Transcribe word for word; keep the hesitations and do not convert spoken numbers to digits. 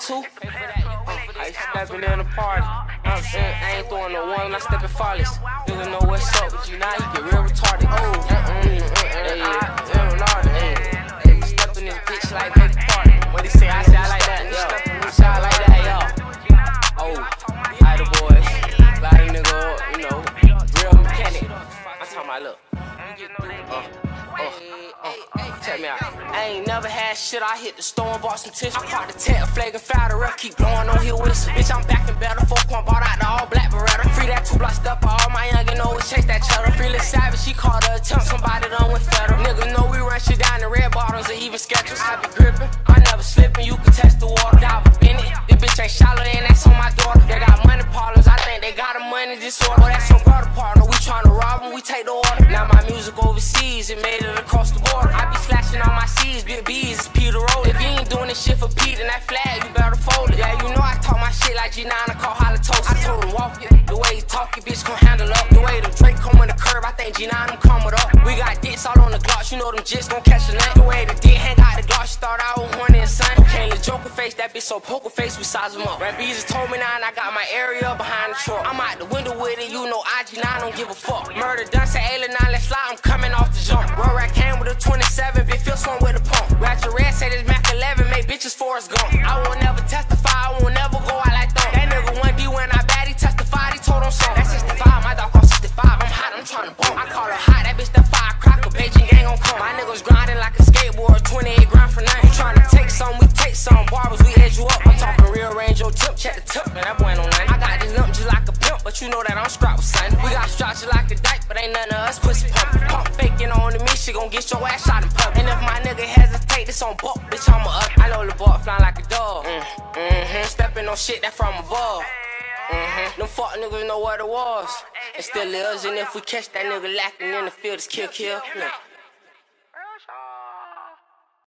too. I ain't stepping in the party. I'm saying I ain't throwing no one when I step in Farley's. Nigga know what's up with you now, you get real retarded. Oh, uh-uh, yeah, yeah, hey, step in this bitch like baby party. What he say, I say I like that. Yeah, say I like that, yeah. Oh, I the boys, body nigga, you know, real mechanic. I'm talking about, look. Uh, uh, uh, check me out. I ain't never had shit, I hit the store and bought some tissue. I caught the tail, flag and fire, the ref keep blowing on here with us. Bitch, I'm back in better, four point bought out the all black Beretta. Free that two block stuff, all my youngin' always chase that cheddar. Feelin' savage, she called her attempt, somebody done went federal. Niggas know we run shit down the red bottles or even sketches. I be grippin', I never slippin', you can test the water. Dive up in it, this bitch ain't shallow, and that's on my daughter. They got money problems, I think they got a money disorder. Oh, that's some brother partner, we tryna rob them, we take the order. Now my music overseas, it made it across the border. I be flashing on my C's, big B's, it's Peter Roll. If you ain't doing this shit for Pete and that flag, you better fold it. Yeah, you know I talk my shit like G nine, I call Halitosis. I told him walk it, the way he talk it, bitch gon' handle up. The way the Drake come in the curve, I think G nine them coming up. We got dicks all on the Glocks, you know them jits gon' catch a nut. The way the dick hang out the Glocks, start out with horny and sun. Okay, the Joker face, that bitch so poker face, we size him up. Rap Beezus told me now, and I got my area behind the truck. I'm out the window with it, you know I G nine don't give a fuck. Murder done, say Ayla nine, let's fly, I'm coming off the jump. Roll Rat came with a twenty-seven, bitch feel swung with a pump. Ratchet Red say this Mac eleven, make bitches Forrest Gump. I won't never testify, I won't never go out like thump. That nigga one D when I bad, he testified, he told him something. That's sixty-five, my dog cost sixty-five, I'm hot, I'm tryna bump. I call her hot, that bitch that fire cracker, Beijing gang gon' come. My niggas grinding like a skateboard, twenty-eight grand for nothing. You tryna take some, we take some, barbers, we edge you up. I'm talking real range, your tip, check the tip, man, that boy ain't no nothing. I got this lump just like a pimp, but you know that I'm strapped with son. We got strapped just like a dyke, but ain't none of us pussy pump. Pump faking on the me, she gon' get your ass shot in public. And if my nigga hesitate, this on buck, bitch, I'm a up. I know the ball flying like a dog. Mm, mm-hmm. Stepping on shit that from above. Mm-hmm. Them fuck niggas know what it was. It still is, and if we catch that nigga lacking in the field, it's kill, kill. Yeah.